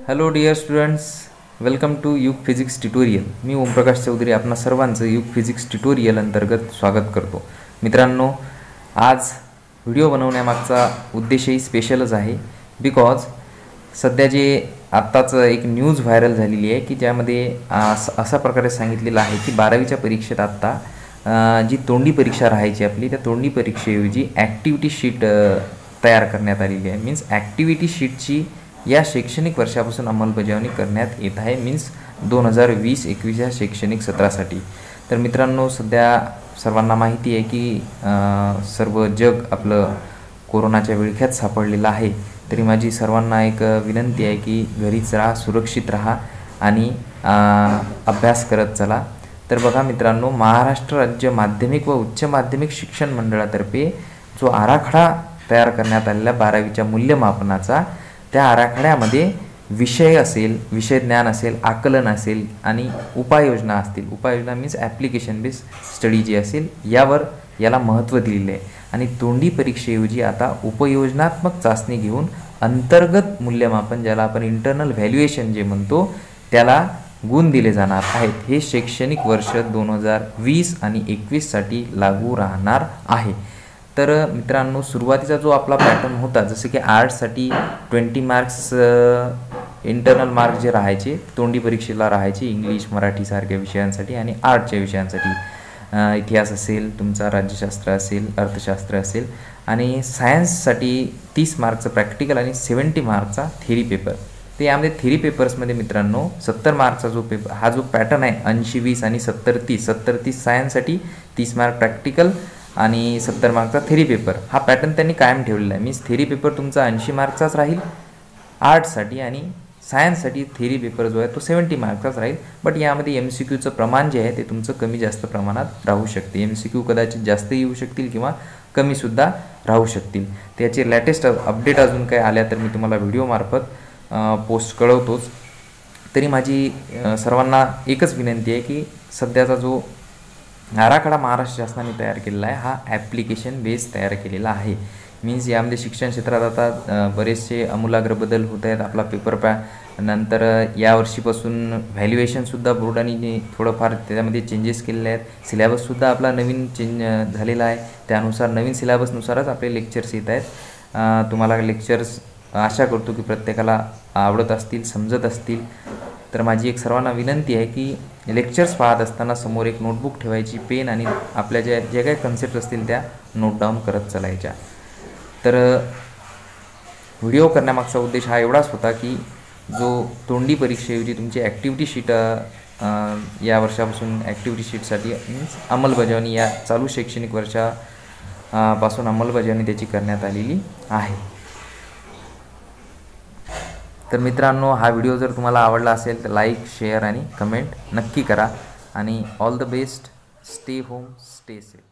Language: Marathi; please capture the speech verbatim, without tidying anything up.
Hello dear students, welcome to Yug physics tutorial. मी ओमप्रकाश चौधरी आपणा सर्वांचं युग फिजिक्स ट्युटोरियल अंतर्गत स्वागत करतो. मित्रांनो, आज व्हिडिओ बनवण्यामागचा उद्देशही स्पेशलच आहे. बिकॉज सध्या जे आत्ताच एक न्यूज व्हायरल झालेली आहे की ज्यामध्ये अशा प्रकारे सांगितलेलं आहे की बारावीच्या परीक्षेत आत्ता जी तोंडी परीक्षा राहायची आपली, त्या तोंडी परीक्षेऐवजी ॲक्टिव्हिटी शीट तयार करण्यात आलेली आहे. मीन्स ॲक्टिव्हिटी शीटची या शैक्षणिक वर्षापासून अंमलबजावणी करण्यात येत आहे. मीन्स दोन हजार वीस एकवीस या शैक्षणिक सत्रासाठी. तर मित्रांनो, सध्या सर्वांना माहिती आहे की सर्व जग आपलं कोरोनाच्या विळख्यात सापडलेलं आहे. तरी माझी सर्वांना एक विनंती आहे की घरीच राहा, सुरक्षित राहा आणि अभ्यास करत चला. तर बघा मित्रांनो, महाराष्ट्र राज्य माध्यमिक व उच्च माध्यमिक शिक्षण मंडळातर्फे जो आराखडा तयार करण्यात आलेला बारावीच्या मूल्यमापनाचा, त्या आराखड्यामध्ये विषय असेल, विषय ज्ञान असेल, आकलन असेल आणि उपाययोजना असतील. उपाययोजना मीन्स ॲप्लिकेशन बेस स्टडी जी असेल, यावर याला महत्त्व दिलेले आहे. आणि तोंडी परीक्षेऐवजी आता उपयोजनात्मक चाचणी घेऊन अंतर्गत मूल्यमापन, ज्याला आपण इंटरनल व्हॅल्युएशन जे म्हणतो, त्याला गुण दिले जाणार आहेत. हे शैक्षणिक वर्ष दोन हजार वीस आणि एकवीससाठी लागू राहणार आहे. तर मित्रांनो, सुरुवातीचा जो आपला पॅटर्न होता, जसं की आर्ट्ससाठी ट्वेंटी मार्क्स इंटरनल मार्क्स जे राहायचे तोंडी परीक्षेला राहायचे, इंग्लिश मराठीसारख्या विषयांसाठी आणि आर्टच्या विषयांसाठी, इतिहास असेल, तुमचा राज्यशास्त्र असेल, अर्थशास्त्र असेल, आणि सायन्ससाठी तीस मार्कचं प्रॅक्टिकल आणि सेवन्टी मार्कचा थेरी पेपर. ते यामध्ये थेरी पेपर्समध्ये मित्रांनो सत्तर मार्कचा जो पेपर, हा जो पॅटर्न आहे ऐंशी वीस आणि सत्तर तीस, सत्तर तीस सायन्ससाठी, तीस मार्क प्रॅक्टिकल आणि सत्तर मार्कचा थेरी पेपर, हा पॅटर्न त्यांनी कायम ठेवलेला आहे. मीन्स थेरी पेपर तुमचा ऐंशी मार्कचाच राहील आर्ट्ससाठी, आणि सायन्ससाठी थेरी पेपर जो आहे तो सेवन्टी मार्कचाच राहील. बट यामध्ये एम सी क्यूचं प्रमाण जे आहे ते तुमचं कमी जास्त प्रमाणात राहू शकते. एम सी क्यू कदाचित जास्त येऊ शकतील किंवा कमीसुद्धा राहू शकतील. त्याचे लेटेस्ट अपडेट अजून काय आल्या तर मी तुम्हाला व्हिडिओमार्फत पोस्ट कळवतोच. तरी माझी सर्वांना एकच विनंती आहे की सध्याचा जो आराखडा महाराष्ट्र शासनाने तयार केलेला आहे, हा ॲप्लिकेशन बेस तयार केलेला आहे. मीन्स यामध्ये शिक्षण क्षेत्रात आता बरेचसे आमूलाग्र बदल होत आहेत. आपला पेपर पॅ नंतर यावर्षीपासून व्हॅल्युएशनसुद्धा बोर्डाने थोडंफार त्याच्यामध्ये चेंजेस केलेले आहेत. सिलेबससुद्धा आपला नवीन चेंज झालेला आहे. त्यानुसार नवीन सिलेबसनुसारच आपले लेक्चर्स येत आहेत. तुम्हाला लेक्चर्स आशा करतो की प्रत्येकाला आवडत असतील, समजत असतील. तर माझी एक सर्वांना विनंती आहे की लेक्चर्स पाहत असताना समोर एक नोटबुक ठेवायची, पेन, आणि आपल्या ज्या जे काही कन्सेप्ट असतील त्या नोट डाऊन करत चालायच्या. तर व्हिडिओ करण्यामागचा उद्देश हा एवढाच होता की जो तोंडी परीक्षेऐवजी तुमची ॲक्टिव्हिटी शीट या वर्षापासून ॲक्टिव्हिटी शीटसाठी मीन्स अंमलबजावणी या चालू शैक्षणिक वर्षा पासून अंमलबजावणी त्याची करण्यात आलेली आहे. तर मित्रांनो, हा व्हिडिओ जर तुम्हाला आवडला असेल तर लाईक, शेअर आणि कमेंट नक्की करा. आणि all the best. Stay home, stay safe.